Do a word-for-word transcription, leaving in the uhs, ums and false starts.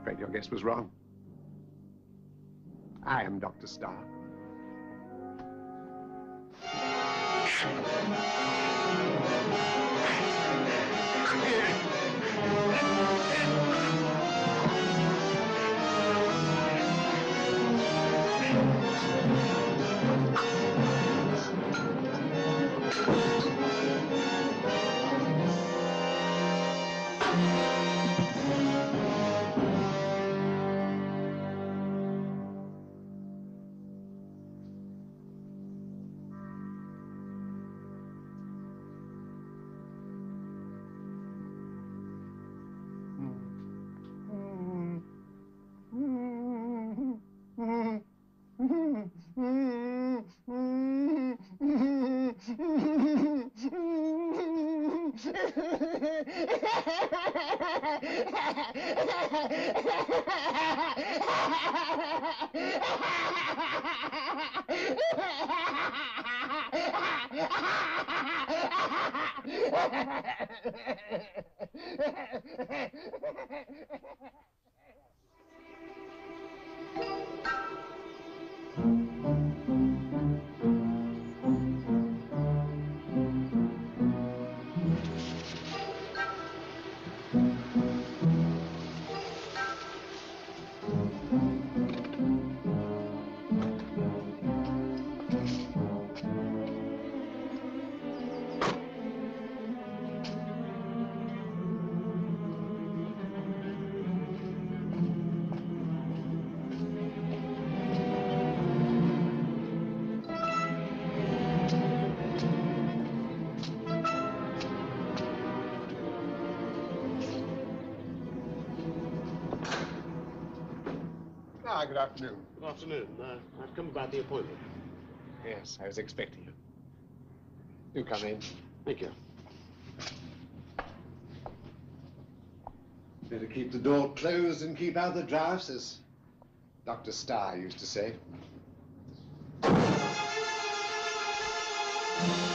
afraid your guess was wrong. I am Doctor Starr. Ah, good afternoon. Good afternoon. Uh, I've come about the appointment. Yes, I was expecting you. Do come in. Thank you. Better keep the door closed and keep out the drafts, as Doctor Starr used to say.